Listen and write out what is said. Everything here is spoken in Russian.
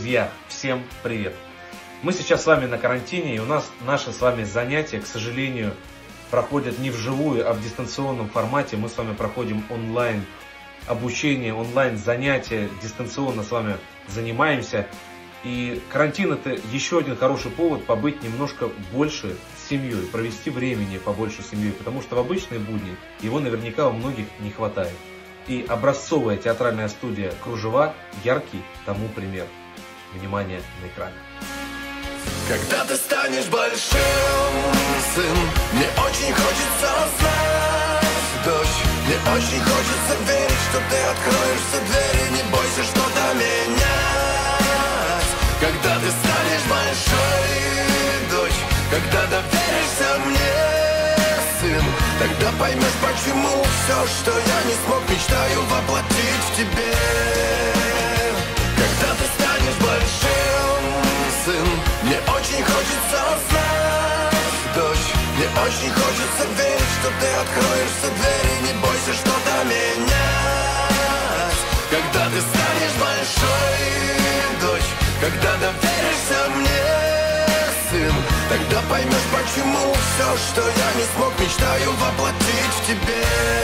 Друзья, всем привет! Мы сейчас с вами на карантине, и у нас наши с вами занятия, к сожалению, проходят не вживую, а в дистанционном формате. Мы с вами проходим онлайн обучение, онлайн занятия, дистанционно с вами занимаемся. И карантин — это еще один хороший повод побыть немножко больше с семьей, провести времени побольше с семьей, потому что в обычные будни его наверняка у многих не хватает. И образцовая театральная студия «Кружева» яркий тому пример. Внимание на экран. Когда ты станешь большим, сын, мне очень хочется знать, дочь, мне очень хочется верить, что ты откроешь все двери, не бойся что-то менять. Когда ты станешь большой, дочь, когда доверишься мне, сын, тогда поймешь, почему все, что я не смог, мечтаю воплотить в тебе. Когда ты станешь большим, сын, мне очень хочется знать, дочь, мне очень хочется верить, что ты откроешь все двери, не бойся что-то менять. Когда ты станешь большой, дочь, когда доверишься мне, сын, тогда поймешь, почему все, что я не смог, мечтаю воплотить в тебе.